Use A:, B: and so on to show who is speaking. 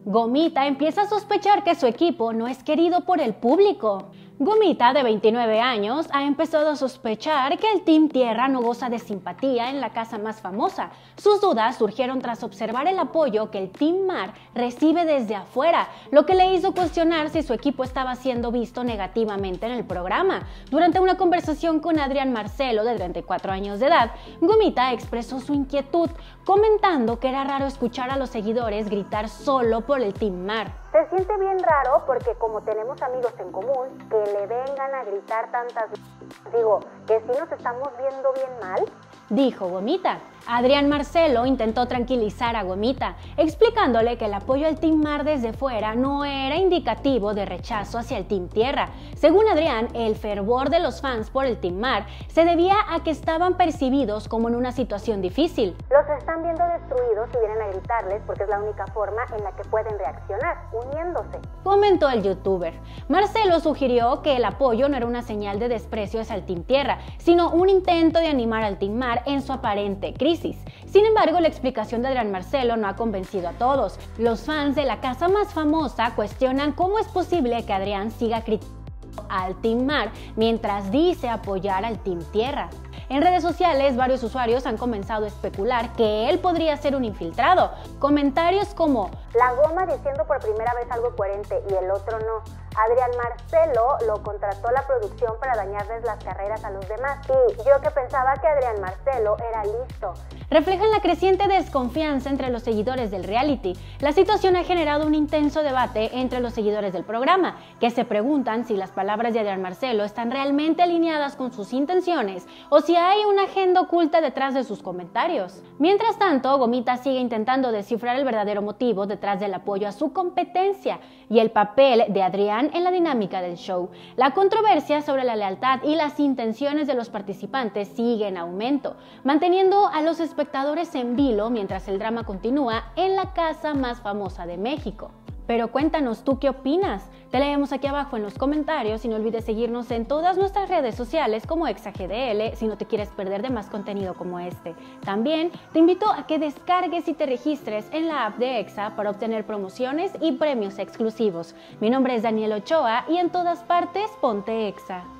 A: Gomita empieza a sospechar que su equipo no es querido por el público. Gomita, de 29 años, ha empezado a sospechar que el Team Tierra no goza de simpatía en la casa más famosa. Sus dudas surgieron tras observar el apoyo que el Team Mar recibe desde afuera, lo que le hizo cuestionar si su equipo estaba siendo visto negativamente en el programa. Durante una conversación con Adrián Marcelo, de 34 años de edad, Gomita expresó su inquietud, comentando que era raro escuchar a los seguidores gritar solo por el Team Mar.
B: Se siente bien raro porque como tenemos amigos en común, que le vengan a gritar tantas... Digo, que si nos estamos viendo bien mal,
A: dijo Gomita. Adrián Marcelo intentó tranquilizar a Gomita, explicándole que el apoyo al Team Mar desde fuera no era indicativo de rechazo hacia el Team Tierra. Según Adrián, el fervor de los fans por el Team Mar se debía a que estaban percibidos como en una situación difícil.
B: Los están viendo destruidos y vienen a gritarles porque es la única forma en la que pueden reaccionar, uniéndose,
A: comentó el youtuber. Marcelo sugirió que el apoyo no era una señal de desprecio hacia el Team Tierra, sino un intento de animar al Team Mar en su aparente crisis. Sin embargo, la explicación de Adrián Marcelo no ha convencido a todos. Los fans de la casa más famosa cuestionan cómo es posible que Adrián siga criticando al Team Mar mientras dice apoyar al Team Tierra. En redes sociales, varios usuarios han comenzado a especular que él podría ser un infiltrado. Comentarios como
B: la goma diciendo por primera vez algo coherente y el otro no. Adrián Marcelo lo contrató la producción para dañarles las carreras a los demás. Y yo que pensaba que Adrián Marcelo era listo.
A: Reflejan la creciente desconfianza entre los seguidores del reality. La situación ha generado un intenso debate entre los seguidores del programa, que se preguntan si las palabras de Adrián Marcelo están realmente alineadas con sus intenciones o si hay una agenda oculta detrás de sus comentarios. Mientras tanto, Gomita sigue intentando descifrar el verdadero motivo detrás del apoyo a su competencia y el papel de Adrián en la dinámica del show. La controversia sobre la lealtad y las intenciones de los participantes sigue en aumento, manteniendo a los espectadores en vilo mientras el drama continúa en la casa más famosa de México. Pero cuéntanos, ¿tú qué opinas? Te leemos aquí abajo en los comentarios y no olvides seguirnos en todas nuestras redes sociales como ExaGDL si no te quieres perder de más contenido como este. También te invito a que descargues y te registres en la app de Exa para obtener promociones y premios exclusivos. Mi nombre es Daniel Ochoa y en todas partes ponte Exa.